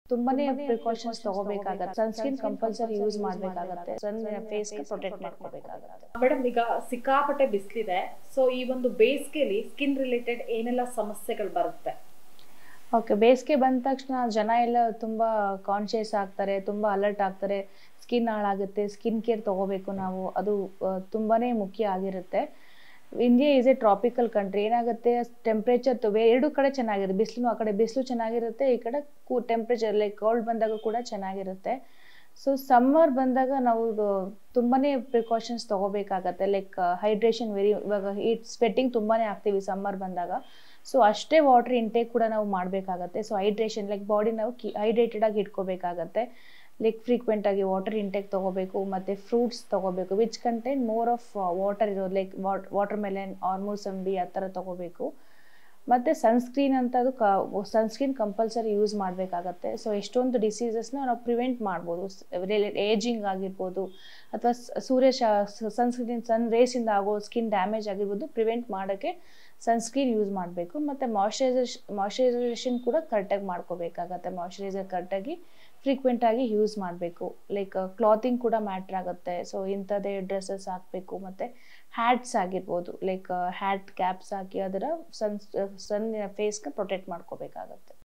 ತುಂಬಾನೇ ಪ್ರಿಕಾಷನ್ಸ್ ತಗೋಬೇಕಾಗತ್ತೆ. Sunscreen compulsory use ಮಾಡಬೇಕಾಗತ್ತೆ. ಸನ್ ಫೇಸ್ ಗೆ ಪ್ರೊಟೆಕ್ಟ್ ಮಾಡ್ಕೋಬೇಕಾಗತ್ತೆ. ಮೇಡಮ್, ಈಗ ಸಿಕ್ಕಾಪಟ್ಟೆ ಬಿಸಿಲಿದೆ, ಸೊ ಈ ಒಂದು ಬೇಸಿಗೆಲಿ ಸ್ಕಿನ್ ರಿಲೇಟೆಡ್ ಏನೆಲ್ಲ ಸಮಸ್ಯೆಗಳು ಬರುತ್ತೆ? ಓಕೆ, ಬೇಸಿಗೆ ಬಂದ ತಕ್ಷಣ ಜನ ಎಲ್ಲ ತುಂಬ ಕಾನ್ಶಿಯಸ್ ಆಗ್ತಾರೆ, ತುಂಬ ಅಲರ್ಟ್ ಆಗ್ತಾರೆ. ಸ್ಕಿನ್ ಹಾಳಾಗುತ್ತೆ, ಸ್ಕಿನ್ ಕೇರ್ ತೊಗೋಬೇಕು ನಾವು, ಅದು ತುಂಬಾ ಮುಖ್ಯ ಆಗಿರುತ್ತೆ. India is a tropical country. ಏನಾಗುತ್ತೆ, ಟೆಂಪ್ರೇಚರ್ ಎರಡು ಕಡೆ ಚೆನ್ನಾಗಿರುತ್ತೆ. ಬಿಸಿಲು ಆ ಕಡೆ ಬಿಸಿಲು ಚೆನ್ನಾಗಿರುತ್ತೆ, ಈ ಕಡೆ ಟೆಂಪ್ರೇಚರ್ ಲೈಕ್ ಕೋಲ್ಡ್ ಬಂದಾಗ ಕೂಡ ಚೆನ್ನಾಗಿರುತ್ತೆ. ಸೊ ಸಮ್ಮರ್ ಬಂದಾಗ ನಾವು ತುಂಬಾ ಪ್ರಿಕಾಷನ್ಸ್ ತೊಗೋಬೇಕಾಗತ್ತೆ. ಲೈಕ್ ಹೈಡ್ರೇಷನ್ ಇವಾಗ ಸ್ವೆಟ್ಟಿಂಗ್ ತುಂಬಾ ಆಗ್ತೀವಿ ಸಮ್ಮರ್ ಬಂದಾಗ. ಸೊ ಅಷ್ಟೇ ವಾಟರ್ ಇಂಟೇಕ್ ಕೂಡ ನಾವು ಮಾಡಬೇಕಾಗತ್ತೆ. ಸೊ ಹೈಡ್ರೇಷನ್ ಲೈಕ್ ಬಾಡಿ ನಾವು ಹೈಡ್ರೇಟೆಡ್ ಆಗಿ ಇಟ್ಕೋಬೇಕಾಗತ್ತೆ. ಲೈಕ್ ಫ್ರೀಕ್ವೆಂಟ್ ಆಗಿ ವಾಟರ್ ಇಂಟೇಕ್ ತೊಗೋಬೇಕು, ಮತ್ತು ಫ್ರೂಟ್ಸ್ ತೊಗೋಬೇಕು which contain more of water ಇರೋದು, ಲೈಕ್ ವಾಟರ್ ಮೆಲನ್ ಆರ್ ಮೂಸಂಬಿ ಆ ಥರ ತೊಗೋಬೇಕು. ಮತ್ತು ಸನ್ಸ್ಕ್ರೀನ್ ಅಂತ ಸನ್ಸ್ಕ್ರೀನ್ ಕಂಪಲ್ಸರಿ ಯೂಸ್ ಮಾಡಬೇಕಾಗತ್ತೆ. ಸೊ ಎಷ್ಟೊಂದು ಡಿಸೀಸಸ್ನ ನಾವು ಪ್ರಿವೆಂಟ್ ಮಾಡ್ಬೋದು. ಏಜಿಂಗ್ ಆಗಿರ್ಬೋದು, ಅಥವಾ ಸನ್ ರೇಸಿಂದ ಆಗೋ ಸ್ಕಿನ್ ಡ್ಯಾಮೇಜ್ ಆಗಿರ್ಬೋದು, ಪ್ರಿವೆಂಟ್ ಮಾಡೋಕ್ಕೆ ಸನ್ಸ್ಕ್ರೀನ್ ಯೂಸ್ ಮಾಡಬೇಕು. ಮತ್ತು ಮಾಯ್ಶ್ಚರೈಸೇಷನ್ ಕೂಡ ಕರೆಕ್ಟಾಗಿ ಮಾಡ್ಕೋಬೇಕಾಗತ್ತೆ. ಮಾಯ್ಶ್ಚರೈಸರ್ ಕರೆಕ್ಟಾಗಿ ಫ್ರೀಕ್ವೆಂಟಾಗಿ ಯೂಸ್ ಮಾಡಬೇಕು. ಲೈಕ್ ಕ್ಲಾತಿಂಗ್ ಕೂಡ ಮ್ಯಾಟ್ರ್ ಆಗುತ್ತೆ. ಸೊ ಇಂಥದ್ದೇ ಡ್ರೆಸ್ಸಸ್ ಹಾಕಬೇಕು. ಮತ್ತು ಹ್ಯಾಟ್ಸ್ ಆಗಿರ್ಬೋದು, ಲೈಕ್ ಹ್ಯಾಟ್ ಕ್ಯಾಪ್ಸ್ ಹಾಕಿ ಅದರ ಸನ್ ಫೇಸ್ಗೆ ಪ್ರೊಟೆಕ್ಟ್ ಮಾಡ್ಕೋಬೇಕಾಗತ್ತೆ.